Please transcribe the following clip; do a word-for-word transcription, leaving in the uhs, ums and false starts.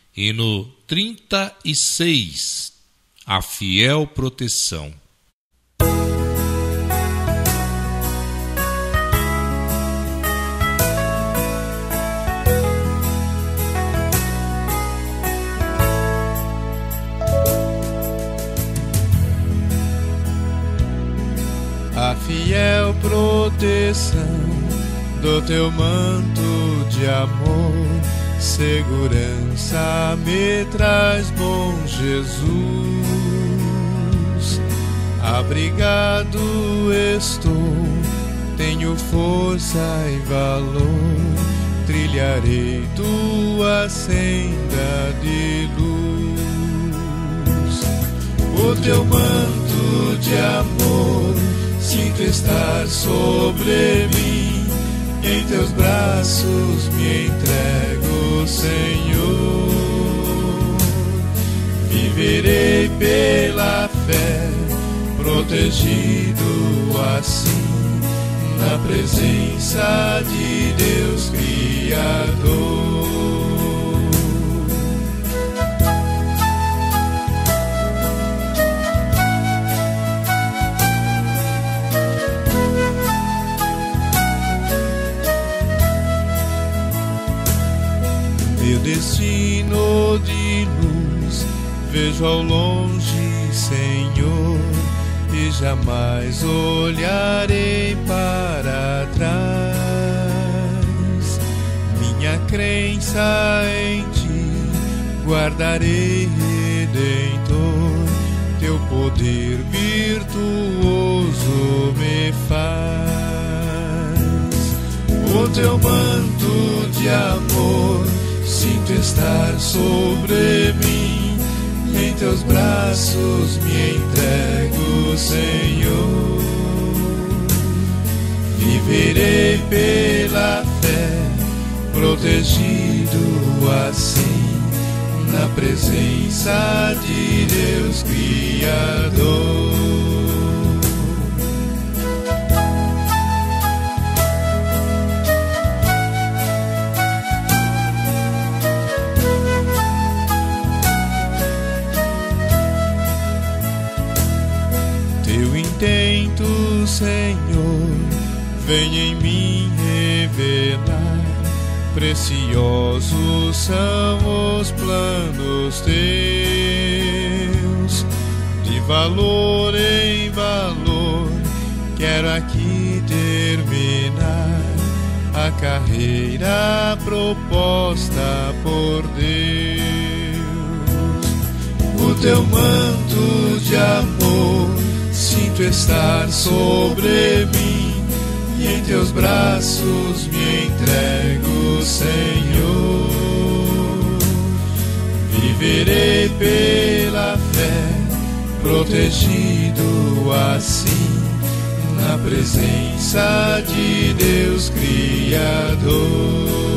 E no trinta e seis, a fiel proteção. A fiel proteção do teu manto de amor, segurança me traz, bom Jesus. Abrigado estou, tenho força e valor, trilharei tua senda de luz. O teu manto de amor sinto estar sobre mim, em teus braços me entrego, Senhor. Viverei pela fé, protegido assim, na presença de Deus Criador. Meu destino de luz vejo ao longe, Senhor, e jamais olharei para trás. Minha crença em ti guardarei, Redentor, teu poder virtuoso me faz. O teu manto de amor sinto estar sobre mim, em teus braços me entrego, Senhor. Viverei pela fé, protegido assim, na presença de Deus Criador. Intento, Senhor, vem em mim revelar, preciosos são os planos teus, de valor em valor, quero aqui terminar a carreira proposta por Deus. O teu manto de amor sinto estar sobre mim, e em teus braços me entrego, Senhor. Viverei pela fé, protegido assim, na presença de Deus Criador.